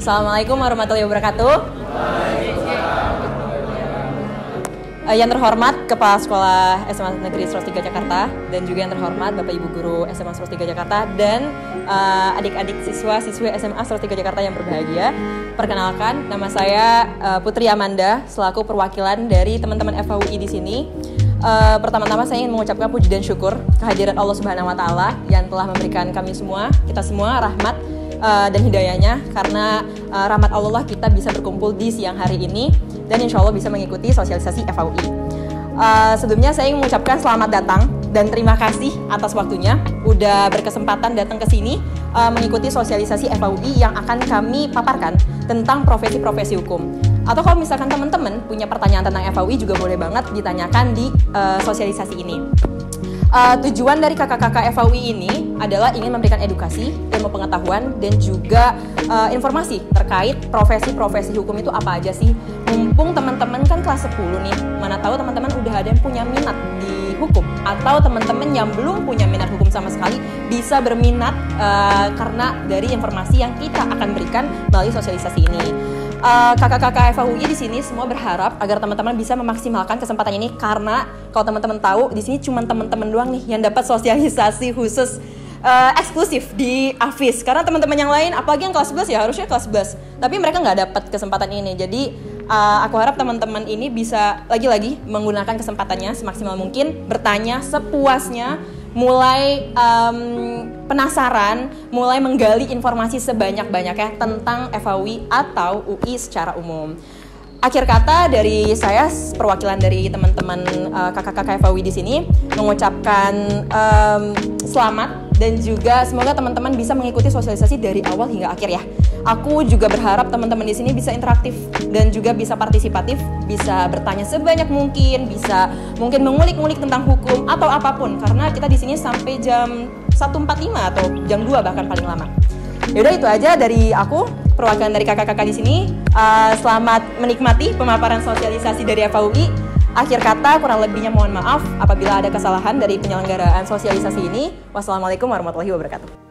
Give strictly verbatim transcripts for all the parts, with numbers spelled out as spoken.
Assalamualaikum warahmatullahi wabarakatuh. Uh, yang terhormat Kepala Sekolah S M A Negeri seratus tiga Jakarta dan juga yang terhormat Bapak Ibu Guru S M A seratus tiga Jakarta dan uh, adik-adik siswa-siswi S M A seratus tiga Jakarta yang berbahagia. Perkenalkan, nama saya uh, Putri Amanda selaku perwakilan dari teman-teman F H U I di sini. Uh, pertama-tama saya ingin mengucapkan puji dan syukur kehadiran Allah Subhanahu Wa Taala yang telah memberikan kami semua, kita semua rahmat uh, dan hidayahnya, karena uh, rahmat Allah kita bisa berkumpul di siang hari ini dan insya Allah bisa mengikuti sosialisasi F H U I. Uh, sebelumnya saya ingin mengucapkan selamat datang dan terima kasih atas waktunya udah berkesempatan datang ke sini uh, mengikuti sosialisasi F H U I yang akan kami paparkan tentang profesi-profesi hukum. Atau kalau misalkan teman-teman punya pertanyaan tentang F H U I juga boleh banget ditanyakan di uh, sosialisasi ini. Uh, tujuan dari kakak-kakak F H U I ini adalah ingin memberikan edukasi, ilmu pengetahuan, dan juga uh, informasi terkait profesi-profesi hukum itu apa aja sih. Mumpung teman-teman kan kelas sepuluh nih, mana tahu teman-teman udah ada yang punya minat di hukum, atau teman-teman yang belum punya minat hukum sama sekali bisa berminat uh, karena dari informasi yang kita akan berikan melalui sosialisasi ini. Uh, kakak-kakak F H U I di sini semua berharap agar teman-teman bisa memaksimalkan kesempatan ini, karena kalau teman-teman tahu di sini cuma teman-teman doang nih yang dapat sosialisasi khusus uh, eksklusif di A F I S. Karena teman-teman yang lain, apalagi yang kelas sebelas ya harusnya kelas sebelas, tapi mereka nggak dapat kesempatan ini. Jadi uh, aku harap teman-teman ini bisa lagi-lagi menggunakan kesempatannya semaksimal mungkin, bertanya sepuasnya, mulai um, penasaran, mulai menggali informasi sebanyak-banyaknya tentang F H U I atau U I secara umum. Akhir kata dari saya, perwakilan dari teman-teman uh, kakak-kakak F H U I di sini mengucapkan um, selamat dan juga semoga teman-teman bisa mengikuti sosialisasi dari awal hingga akhir ya. Aku juga berharap teman-teman di sini bisa interaktif dan juga bisa partisipatif, bisa bertanya sebanyak mungkin, bisa mungkin mengulik-ngulik tentang hukum atau apapun, karena kita di sini sampai jam satu empat puluh lima atau jam dua bahkan paling lama. Yaudah, itu aja dari aku, perwakilan dari kakak-kakak di sini. Uh, selamat menikmati pemaparan sosialisasi dari F H U I. Akhir kata, kurang lebihnya mohon maaf apabila ada kesalahan dari penyelenggaraan sosialisasi ini. Wassalamualaikum warahmatullahi wabarakatuh.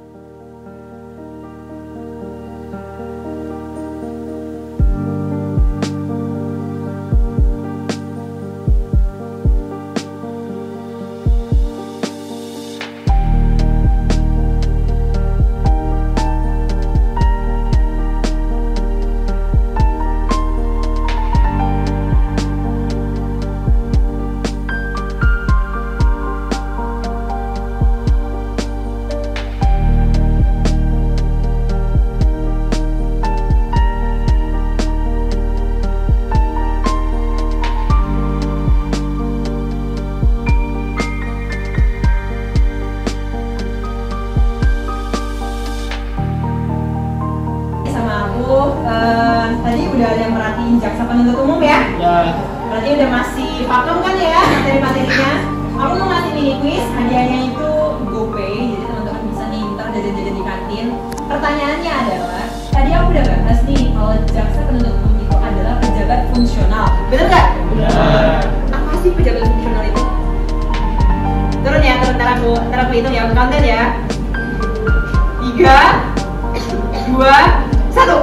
Uh, tadi udah ada yang merhatiin jaksa penuntut umum ya? Ya. Berarti udah masih pakem kan ya materi-materinya? Aku mau ngasih mini quiz, hadiahnya itu GoPay, jadi teman-teman bisa nih ntar jajan-jajan di kantin. Pertanyaannya adalah, tadi aku udah bahas nih kalau jaksa penuntut umum itu adalah pejabat fungsional, bener nggak? Bener. Apa sih pejabat fungsional itu? Turun ya, turun, ntar aku, ntar aku hitung ya, aku konten ya. Tiga, dua, satu.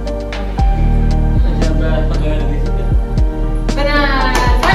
Pejabat pegawai negeri sipil. Benar.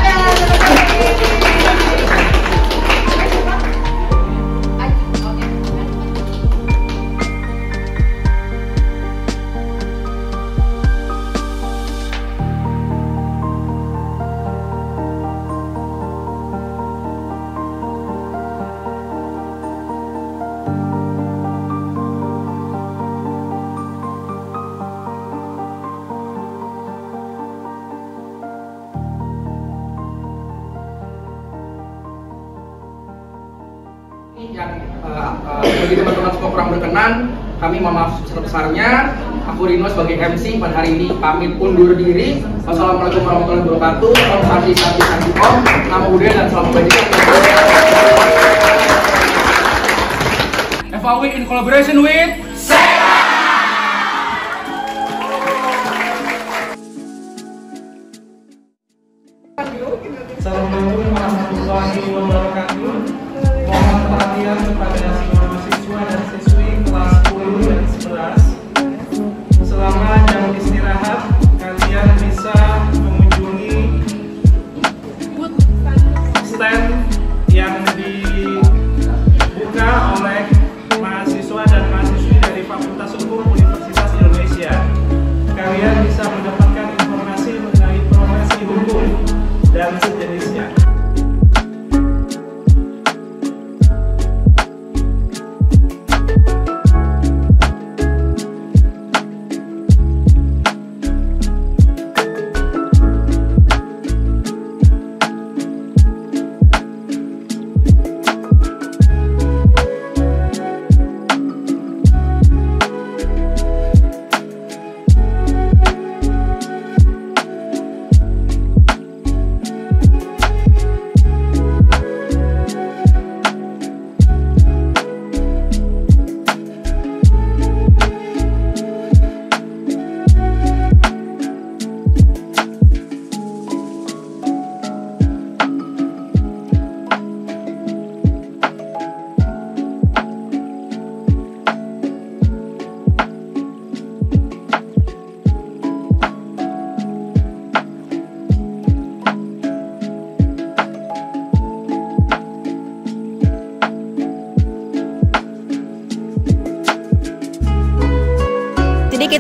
Yang uh, uh, bagi teman-teman semua kurang berkenan, kami mohon maaf sebesar-besarnya. Aku Rino sebagai M C pada hari ini pamit undur diri. Wassalamualaikum warahmatullahi wabarakatuh. Om Santi Santi Santi Om. Nama budaya dan salam kebajikan. F H U I in collaboration with Sega. Assalamualaikum warahmatullahi wabarakatuh. Mohon perhatian kepada seluruh siswa dan siswi kelas sepuluh dan sebelas.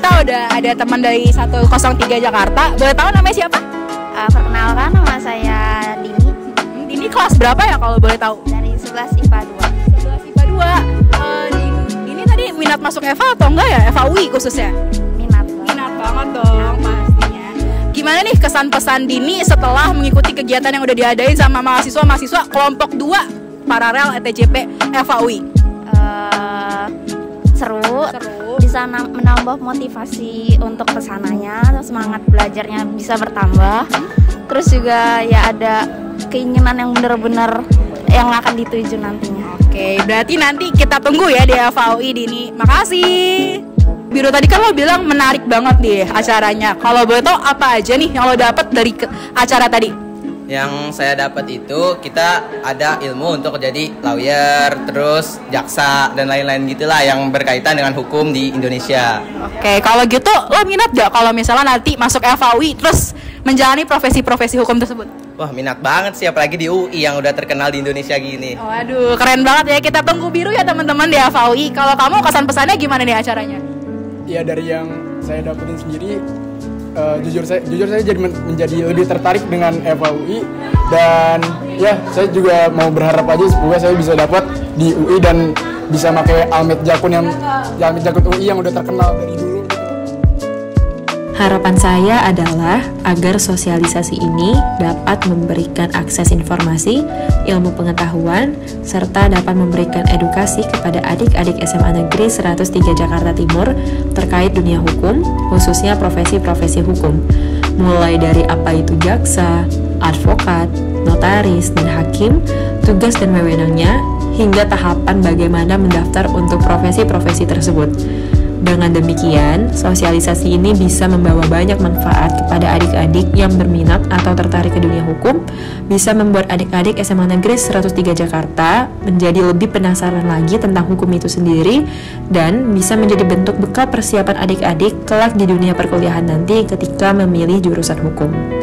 kita udah ada teman dari seratus tiga Jakarta. Boleh tahu namanya siapa? Uh, perkenalkan, nama saya Dini. Dini kelas berapa ya kalau boleh tahu? Dari sebelas I P A dua. sebelas I P A dua. Uh, Dini tadi minat masuk E V A atau enggak ya? E V A U I khususnya? Minat. Minat banget dong pastinya. Gimana nih kesan pesan Dini setelah mengikuti kegiatan yang udah diadain sama mahasiswa-mahasiswa kelompok dua paralel E T J P E V A U I? Uh, seru. Seru. Bisa menambah motivasi untuk kesananya, semangat belajarnya bisa bertambah. Terus juga ya ada keinginan yang benar-benar yang akan dituju nantinya. Oke, berarti nanti kita tunggu ya di E V A U I Dini. Makasih. Biro tadi kan lo bilang menarik banget nih acaranya. Kalau boleh tahu apa aja nih yang lo dapet dari acara tadi? Yang saya dapat itu kita ada ilmu untuk jadi lawyer, terus jaksa dan lain-lain gitulah yang berkaitan dengan hukum di Indonesia. Oke, kalau gitu lo minat gak kalau misalnya nanti masuk E V A U I terus menjalani profesi-profesi hukum tersebut? Wah, minat banget sih, apalagi di U I yang udah terkenal di Indonesia gini. Waduh, keren banget ya. Kita tunggu Biru ya teman-teman di E V A U I. Kalau kamu kesan pesannya gimana nih acaranya? Ya dari yang saya dapetin sendiri, uh, jujur saya jujur saya jadi men- menjadi lebih tertarik dengan E V A U I, dan ya saya juga mau berharap aja semoga saya bisa dapat di U I dan bisa pakai Almet Jakun yang Almet Jakun U I yang udah terkenal dari dulu. Harapan saya adalah agar sosialisasi ini dapat memberikan akses informasi, ilmu pengetahuan, serta dapat memberikan edukasi kepada adik-adik S M A Negeri seratus tiga Jakarta Timur terkait dunia hukum, khususnya profesi-profesi hukum. Mulai dari apa itu jaksa, advokat, notaris, dan hakim, tugas dan wewenangnya, hingga tahapan bagaimana mendaftar untuk profesi-profesi tersebut. Dengan demikian, sosialisasi ini bisa membawa banyak manfaat kepada adik-adik yang berminat atau tertarik ke dunia hukum, bisa membuat adik-adik S M A Negeri seratus tiga Jakarta menjadi lebih penasaran lagi tentang hukum itu sendiri, dan bisa menjadi bentuk bekal persiapan adik-adik kelak di dunia perkuliahan nanti ketika memilih jurusan hukum.